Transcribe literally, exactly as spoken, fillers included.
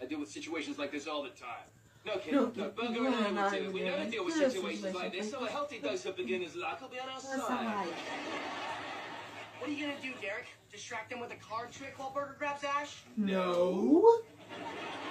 deal with situations like this all the time. No kidding. No, Burger and I will do it. We know to deal with situations like this, so a healthy dose of beginner's luck will be on our side. What are you gonna do, Derek? Distract him with a card trick while Burger grabs Ash? No.